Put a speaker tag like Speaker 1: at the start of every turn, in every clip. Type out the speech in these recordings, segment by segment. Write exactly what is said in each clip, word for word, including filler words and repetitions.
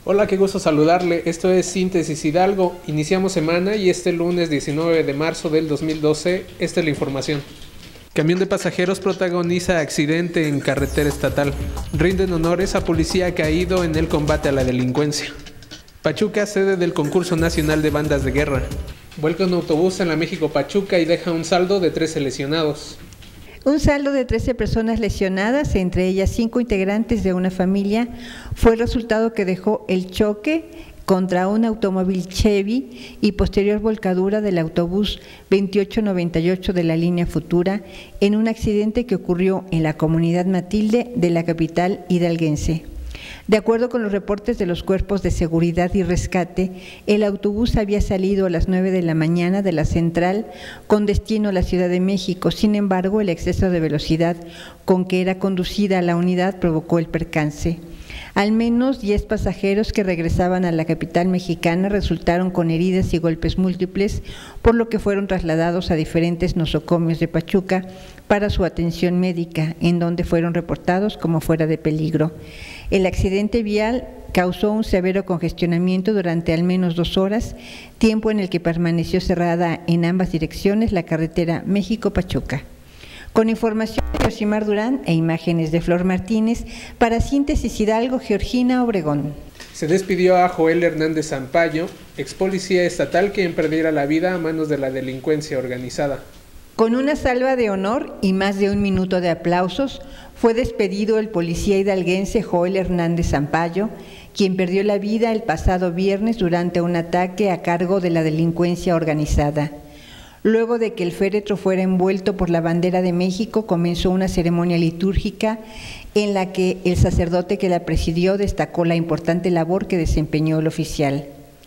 Speaker 1: Hola, qué gusto saludarle. Esto es Síntesis Hidalgo. Iniciamos semana y este lunes diecinueve de marzo del dos mil doce, esta es la información. Camión de pasajeros protagoniza accidente en carretera estatal. Rinden honores a policía caído en el combate a la delincuencia. Pachuca, sede del concurso nacional de bandas de guerra. Vuelca un autobús en la México-Pachuca y deja un saldo de trece lesionados.
Speaker 2: Un saldo de trece personas lesionadas, entre ellas cinco integrantes de una familia, fue el resultado que dejó el choque contra un automóvil Chevy y posterior volcadura del autobús veintiocho noventa y ocho de la línea Futura en un accidente que ocurrió en la comunidad Matilde de la capital hidalguense. De acuerdo con los reportes de los cuerpos de seguridad y rescate, el autobús había salido a las nueve de la mañana de la central con destino a la Ciudad de México. Sin embargo, el exceso de velocidad con que era conducida la unidad provocó el percance. Al menos diez pasajeros que regresaban a la capital mexicana resultaron con heridas y golpes múltiples, por lo que fueron trasladados a diferentes nosocomios de Pachuca para su atención médica, en donde fueron reportados como fuera de peligro. El accidente vial causó un severo congestionamiento durante al menos dos horas, tiempo en el que permaneció cerrada en ambas direcciones la carretera México-Pachuca. Con información de Yosimar Durán e imágenes de Flor Martínez, para Síntesis Hidalgo, Georgina Obregón.
Speaker 1: Se despidió a Joel Hernández Sampayo, ex policía estatal quien perdiera la vida a manos de la delincuencia organizada.
Speaker 2: Con una salva de honor y más de un minuto de aplausos, fue despedido el policía hidalguense Joel Hernández Sampayo, quien perdió la vida el pasado viernes durante un ataque a cargo de la delincuencia organizada. Luego de que el féretro fuera envuelto por la bandera de México, comenzó una ceremonia litúrgica en la que el sacerdote que la presidió destacó la importante labor que desempeñó el oficial.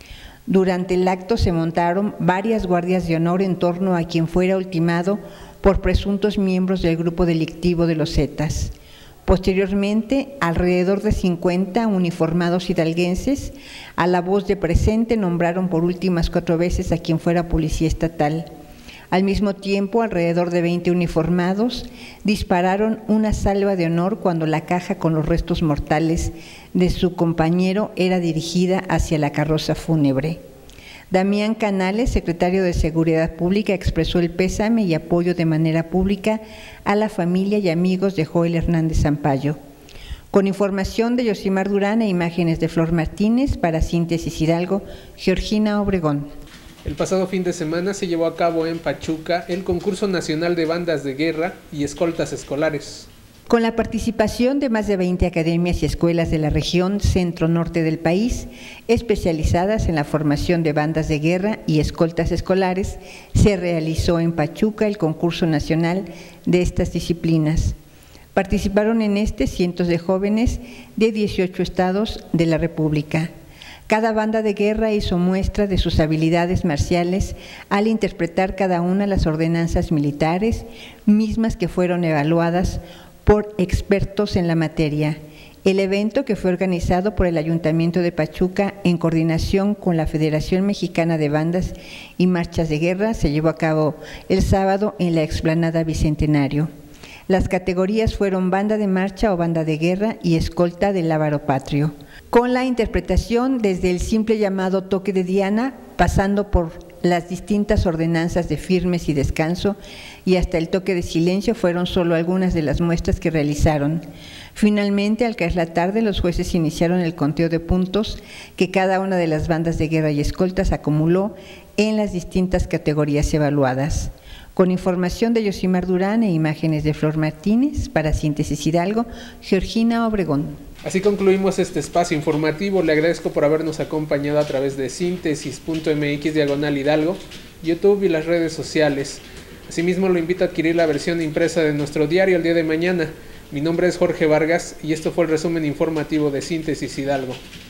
Speaker 2: Durante el acto se montaron varias guardias de honor en torno a quien fuera ultimado por presuntos miembros del grupo delictivo de los Zetas. Posteriormente, alrededor de cincuenta uniformados hidalguenses, a la voz de presente, nombraron por últimas cuatro veces a quien fuera policía estatal. Al mismo tiempo, alrededor de veinte uniformados dispararon una salva de honor cuando la caja con los restos mortales de su compañero era dirigida hacia la carroza fúnebre. Damián Canales, secretario de Seguridad Pública, expresó el pésame y apoyo de manera pública a la familia y amigos de Joel Hernández Sampayo. Con información de Yosimar Durán e imágenes de Flor Martínez, para Síntesis Hidalgo, Georgina Obregón.
Speaker 1: El pasado fin de semana se llevó a cabo en Pachuca el concurso nacional de bandas de guerra y escoltas escolares.
Speaker 2: Con la participación de más de veinte academias y escuelas de la región centro-norte del país, especializadas en la formación de bandas de guerra y escoltas escolares, se realizó en Pachuca el concurso nacional de estas disciplinas. Participaron en este cientos de jóvenes de dieciocho estados de la República. Cada banda de guerra hizo muestra de sus habilidades marciales al interpretar cada una las ordenanzas militares, mismas que fueron evaluadas por expertos en la materia. El evento, que fue organizado por el Ayuntamiento de Pachuca en coordinación con la Federación Mexicana de Bandas y Marchas de Guerra, se llevó a cabo el sábado en la explanada Bicentenario. Las categorías fueron banda de marcha o banda de guerra y escolta del lábaro patrio, con la interpretación desde el simple llamado toque de diana, pasando por las distintas ordenanzas de firmes y descanso y hasta el toque de silencio, fueron solo algunas de las muestras que realizaron. Finalmente, al caer la tarde, los jueces iniciaron el conteo de puntos que cada una de las bandas de guerra y escoltas acumuló en las distintas categorías evaluadas. Con información de Yosimar Durán e imágenes de Flor Martínez, para Síntesis Hidalgo, Georgina Obregón.
Speaker 1: Así concluimos este espacio informativo. Le agradezco por habernos acompañado a través de síntesis punto mx diagonal Hidalgo, YouTube y las redes sociales. Asimismo, lo invito a adquirir la versión impresa de nuestro diario el día de mañana. Mi nombre es Jorge Vargas y esto fue el resumen informativo de Síntesis Hidalgo.